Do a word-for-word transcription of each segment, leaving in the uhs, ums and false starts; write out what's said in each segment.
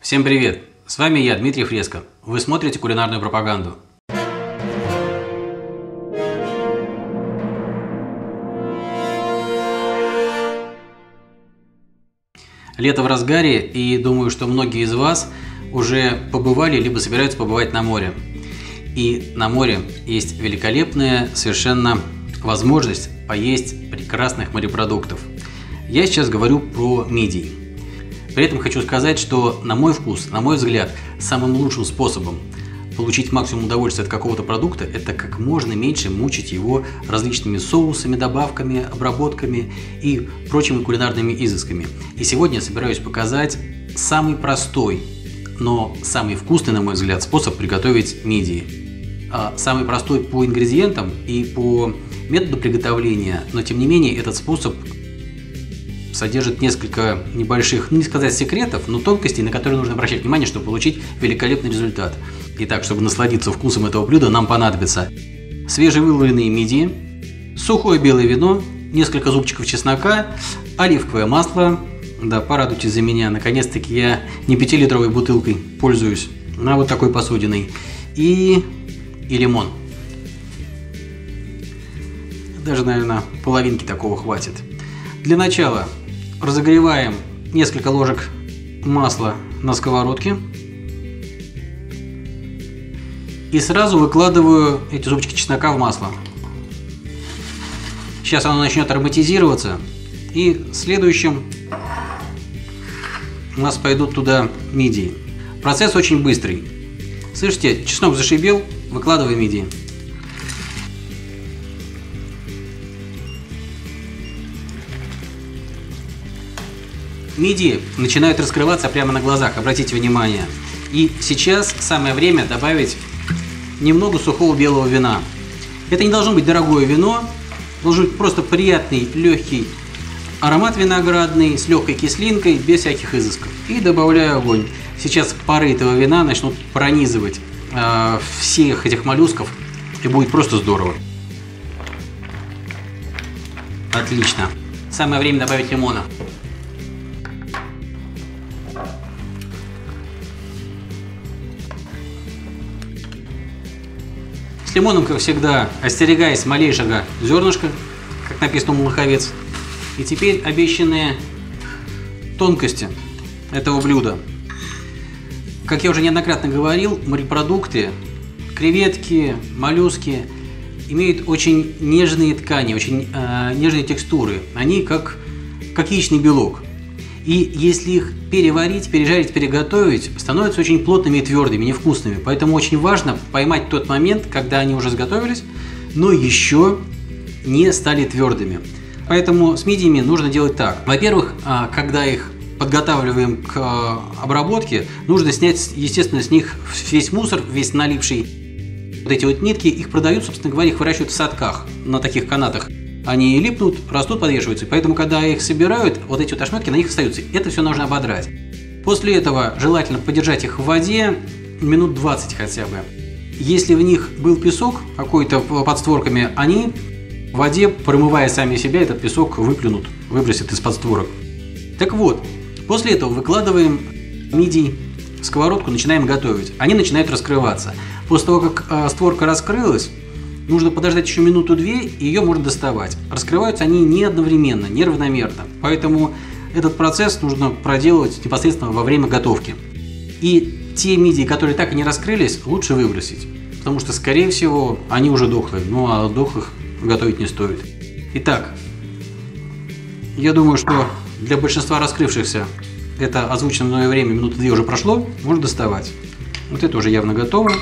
Всем привет! С вами я, Дмитрий Фреско. Вы смотрите кулинарную пропаганду. Лето в разгаре, и думаю, что многие из вас уже побывали, либо собираются побывать на море. И на море есть великолепная совершенно возможность поесть прекрасных морепродуктов. Я сейчас говорю про мидии. При этом хочу сказать, что на мой вкус, на мой взгляд, самым лучшим способом получить максимум удовольствия от какого-то продукта – это как можно меньше мучить его различными соусами, добавками, обработками и прочими кулинарными изысками. И сегодня я собираюсь показать самый простой, но самый вкусный, на мой взгляд, способ приготовить мидии. Самый простой по ингредиентам и по методу приготовления, но тем не менее этот способ содержит несколько небольших, ну не сказать секретов, но тонкостей, на которые нужно обращать внимание, чтобы получить великолепный результат. Итак, чтобы насладиться вкусом этого блюда, нам понадобится свежевыловленные мидии, сухое белое вино, несколько зубчиков чеснока, оливковое масло. Да, порадуйтесь за меня, наконец-таки я не пятилитровой бутылкой пользуюсь, а вот такой посудиной. И, и лимон. Даже, наверное, половинки такого хватит. Для начала разогреваем несколько ложек масла на сковородке. И сразу выкладываю эти зубчики чеснока в масло. Сейчас оно начнет ароматизироваться. И следующим у нас пойдут туда мидии. Процесс очень быстрый. Слышите, чеснок зашибел, выкладываем мидии. Мидии начинают раскрываться прямо на глазах, обратите внимание. И сейчас самое время добавить немного сухого белого вина. Это не должно быть дорогое вино, должен быть просто приятный, легкий аромат виноградный, с легкой кислинкой, без всяких изысков. И добавляю огонь. Сейчас пары этого вина начнут пронизывать э, всех этих моллюсков, и будет просто здорово. Отлично. Самое время добавить лимона. С лимоном, как всегда, остерегаясь малейшего зернышка, как написано у молоковец. И теперь обещанные тонкости этого блюда. Как я уже неоднократно говорил, морепродукты, креветки, моллюски имеют очень нежные ткани, очень э, нежные текстуры. Они как, как яичный белок. И если их переварить, пережарить, переготовить, становятся очень плотными и твердыми, невкусными. Поэтому очень важно поймать тот момент, когда они уже сготовились, но еще не стали твердыми. Поэтому с мидиями нужно делать так. Во-первых, когда их подготавливаем к обработке, нужно снять, естественно, с них весь мусор, весь налипший. Вот эти вот нитки, их продают, собственно говоря, их выращивают в садках, на таких канатах. Они липнут, растут, подвешиваются. Поэтому, когда их собирают, вот эти вот ошметки на них остаются. Это все нужно ободрать. После этого желательно подержать их в воде минут двадцать хотя бы. Если в них был песок какой-то под створками, они в воде, промывая сами себя, этот песок выплюнут, выбросят из-под створок. Так вот, после этого выкладываем мидии в сковородку, начинаем готовить. Они начинают раскрываться. После того, как э, створка раскрылась, нужно подождать еще минуту-две, и ее можно доставать. Раскрываются они не одновременно, не равномерно. Поэтому этот процесс нужно проделывать непосредственно во время готовки. И те мидии, которые так и не раскрылись, лучше выбросить. Потому что, скорее всего, они уже дохлые. Ну а дохлых готовить не стоит. Итак, я думаю, что для большинства раскрывшихся это озвученное мною время, минуты две уже прошло, можно доставать. Вот это уже явно готово.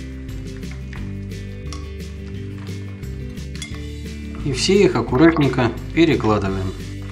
И все их аккуратненько перекладываем.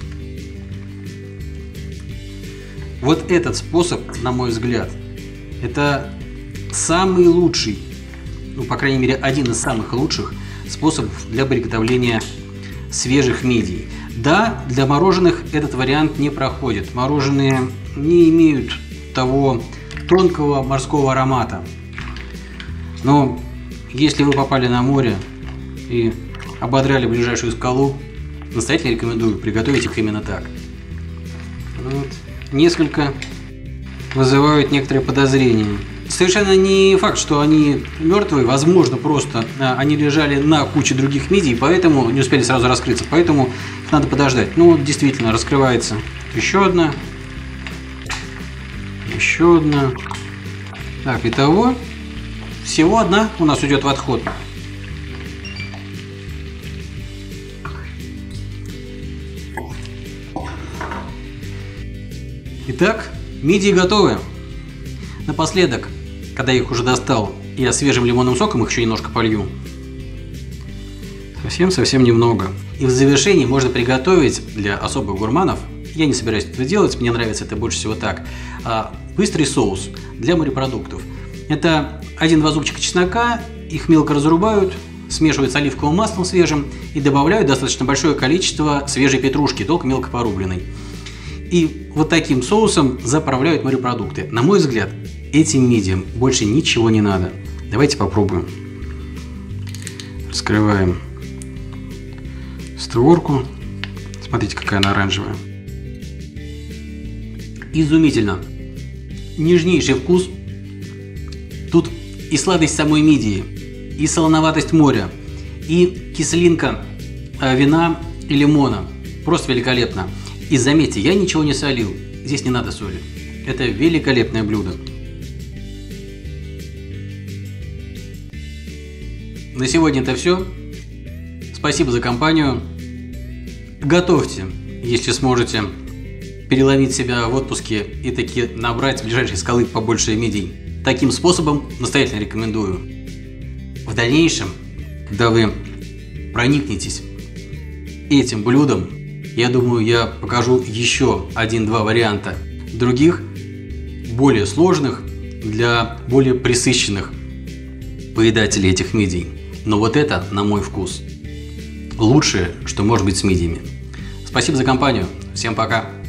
Вот этот способ, на мой взгляд, это самый лучший, ну, по крайней мере, один из самых лучших способов для приготовления свежих мидий. Да, для мороженых этот вариант не проходит. Мороженые не имеют того тонкого морского аромата. Но если вы попали на море и ободрали ближайшую скалу, настоятельно рекомендую приготовить их именно так. Вот. Несколько вызывают некоторые подозрения. Совершенно не факт, что они мертвые, возможно, просто а, они лежали на куче других мидий, поэтому не успели сразу раскрыться, поэтому их надо подождать. Ну, вот действительно, раскрывается еще одна, еще одна. Так, итого всего одна у нас уйдет в отход. Итак, мидии готовы. Напоследок, когда я их уже достал, я свежим лимонным соком их еще немножко полью. Совсем-совсем немного. И в завершении можно приготовить для особых гурманов, я не собираюсь это делать, мне нравится это больше всего так, быстрый соус для морепродуктов. Это один-два зубчика чеснока, их мелко разрубают, смешивают с оливковым маслом свежим и добавляют достаточно большое количество свежей петрушки, только мелко порубленной. И вот таким соусом заправляют морепродукты. На мой взгляд, этим мидиям больше ничего не надо. Давайте попробуем. Раскрываем створку. Смотрите, какая она оранжевая. Изумительно. Нежнейший вкус. Тут и сладость самой мидии, и солоноватость моря, и кислинка вина и лимона. Просто великолепно. И заметьте, я ничего не солил. Здесь не надо соли. Это великолепное блюдо. На сегодня это все. Спасибо за компанию. Готовьте, если сможете, переловить себя в отпуске и таки набрать в ближайшей скалы побольше мидий. Таким способом настоятельно рекомендую. В дальнейшем, когда вы проникнетесь этим блюдом, я думаю, я покажу еще один-два варианта других, более сложных, для более пресыщенных поедателей этих мидий. Но вот это, на мой вкус, лучшее, что может быть с мидиями. Спасибо за компанию. Всем пока.